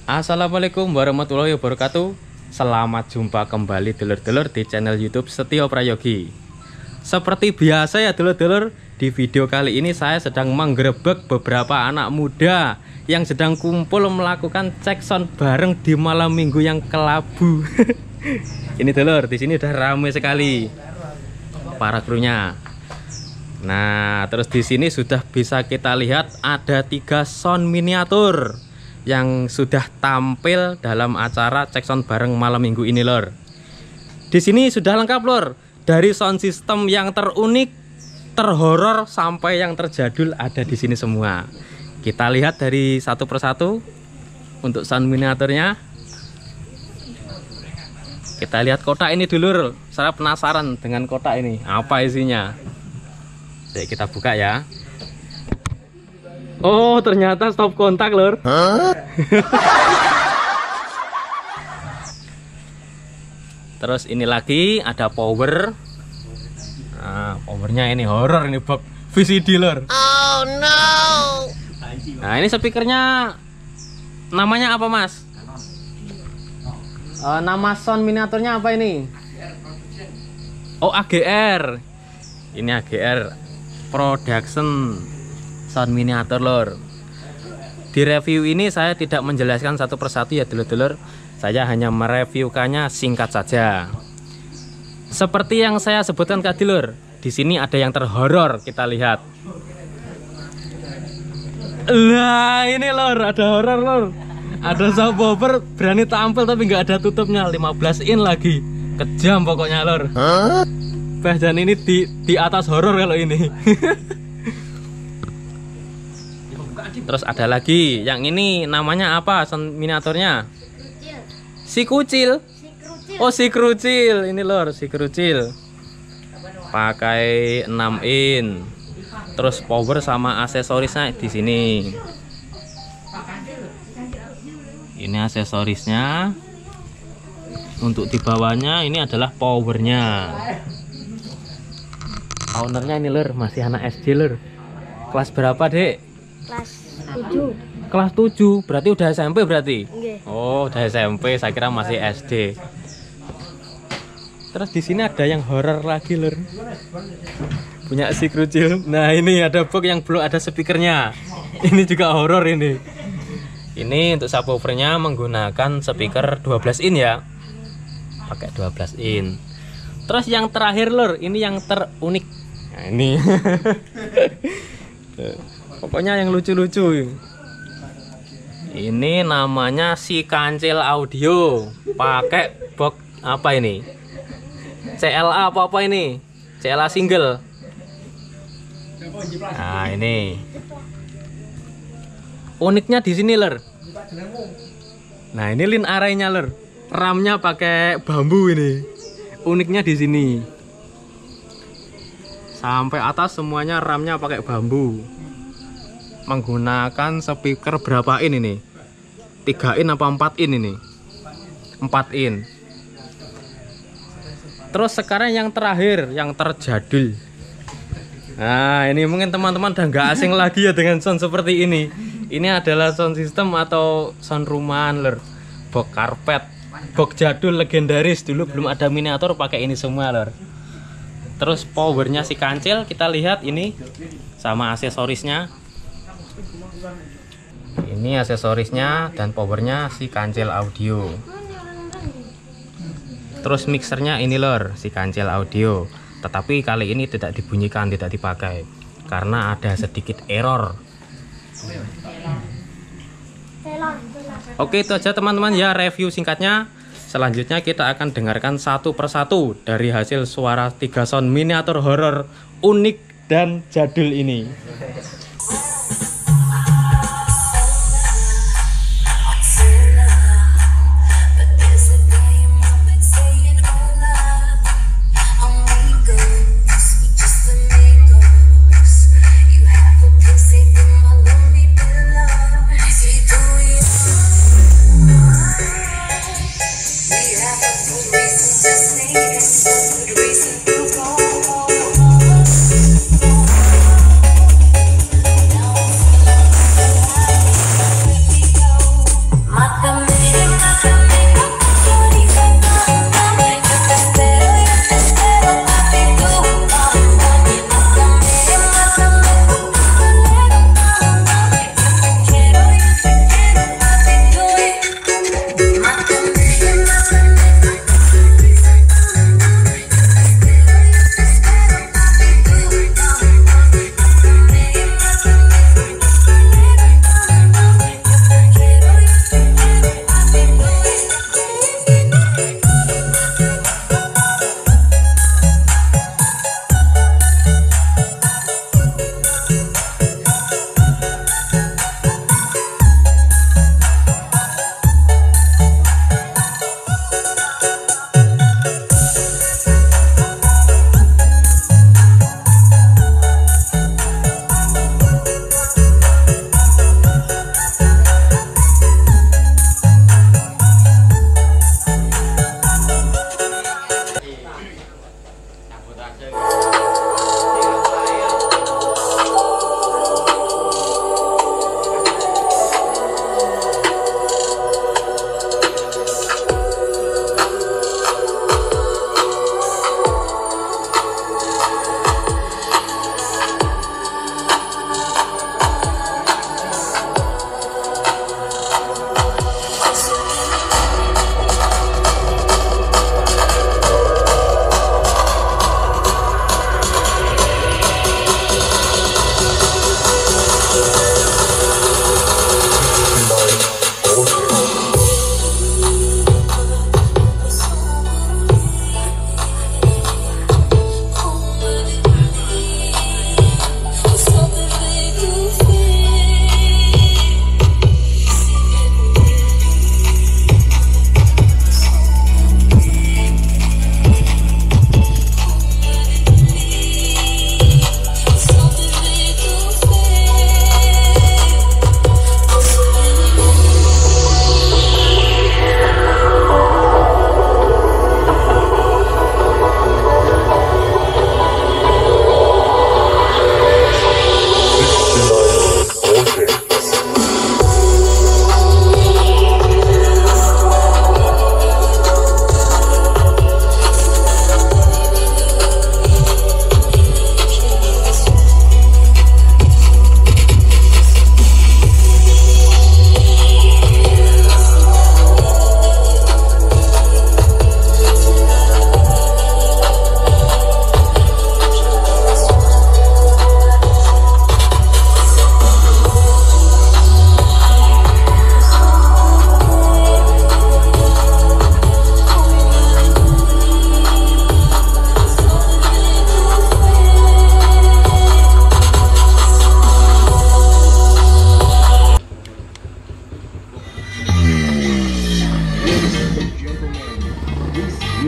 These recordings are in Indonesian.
Assalamualaikum warahmatullahi wabarakatuh. Selamat jumpa kembali dulur-dulur di channel YouTube Setio Prayogi. Seperti biasa ya dulur-dulur, di video kali ini saya sedang menggerebek beberapa anak muda yang sedang kumpul melakukan cek sound bareng di malam minggu yang kelabu. Ini dulur, di sini udah ramai sekali para krunya. Nah, terus di sini sudah bisa kita lihat ada 3 sound miniatur yang sudah tampil dalam acara cek sound bareng malam minggu ini lor. Di sini sudah lengkap lor, dari sound system yang terunik, terhoror sampai yang terjadul ada di sini semua. Kita lihat dari satu persatu untuk sound miniaturnya. Kita lihat kotak ini dulu, saya penasaran dengan kotak ini, apa isinya. Jadi kita buka ya. Oh, ternyata stop kontak lor. Terus ini lagi ada power. Nah, powernya ini horror, ini box VCD lor. Oh no. Nah, ini speakernya namanya apa mas? Nama sound miniaturnya apa ini? Oh, AGR. Ini AGR Production sound miniatur lor. Di review ini saya tidak menjelaskan satu persatu ya dulur-dulur. Saya hanya mereviewkannya singkat saja. Seperti yang saya sebutkan tadi lor, di sini ada yang terhoror, kita lihat. Lah ini lor, ada horor lor. Ada subwoofer berani tampil tapi nggak ada tutupnya, 15 in lagi. Kejam pokoknya lor. Bahkan ini di atas horor kalau ini. Terus ada lagi, yang ini namanya apa sound miniaturnya? Si kucil. Oh, si krucil. Ini lor, si krucil. Pakai 6 in. Terus power sama aksesorisnya di sini. Ini aksesorisnya. Untuk di bawahnya ini adalah powernya. Ownernya ini lor, masih anak SD lor. Kelas berapa dek? Kelas 7. Kelas 7, berarti udah SMP berarti? Nggih. Oh, udah SMP, saya kira masih SD. Terus di sini ada yang horor lagi, lur. Punya si krucil. Nah, ini ada box yang belum ada speakernya. Ini juga horor ini. Ini untuk subwoofernya menggunakan speaker 12 in ya. Pakai 12 in. Terus yang terakhir, lur, ini yang terunik. Nah, ini. Pokoknya yang lucu-lucu. Ini namanya si kancil audio. Pakai box apa ini? CLA apa ini? CLA single. Nah, ini. Uniknya di sini, lur. Nah, ini lin arraynya, lur. RAM-nya pakai bambu ini. Uniknya di sini. Sampai atas semuanya RAM-nya pakai bambu. Menggunakan speaker berapa in ini? 3 in apa 4 in ini? 4 in. Terus sekarang yang terakhir, yang terjadul. Nah, ini mungkin teman-teman udah nggak asing lagi ya dengan sound seperti ini. Ini adalah sound system atau sound rumahan lor. Box karpet, box jadul legendaris, dulu belum ada miniatur pakai ini semua lor. Terus powernya si kancil, kita lihat ini sama aksesorisnya. Ini aksesorisnya dan powernya si kancil audio. Terus mixernya ini lor, si kancil audio. Tetapi kali ini tidak dibunyikan, tidak dipakai karena ada sedikit error. Oke, itu aja teman-teman ya review singkatnya. Selanjutnya kita akan dengarkan satu persatu dari hasil suara 3 sound miniatur horor unik dan jadul ini.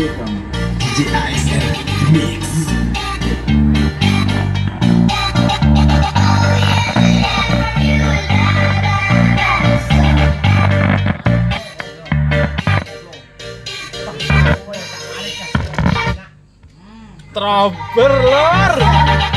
DJ ASR Mix. Trouble lor.